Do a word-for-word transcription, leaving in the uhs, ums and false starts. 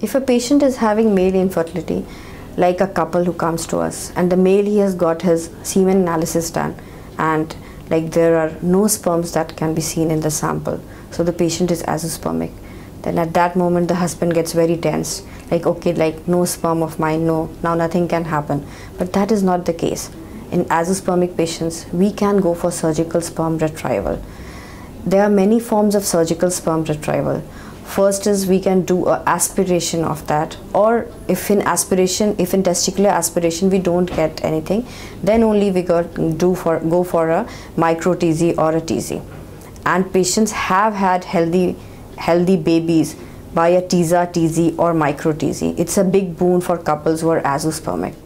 If a patient is having male infertility, like a couple who comes to us, and the male, he has got his semen analysis done, and like there are no sperms that can be seen in the sample, so the patient is azoospermic, then at that moment the husband gets very tense, like okay, like no sperm of mine, no, now nothing can happen. But that is not the case. In azoospermic patients, we can go for surgical sperm retrieval. There are many forms of surgical sperm retrieval. First is we can do a aspiration of that, or if in aspiration, if in testicular aspiration we don't get anything, then only we got do for go for a micro T Z or a T Z. And patients have had healthy healthy babies by a T Z A, T Z or micro T Z. It's a big boon for couples who are azoospermic.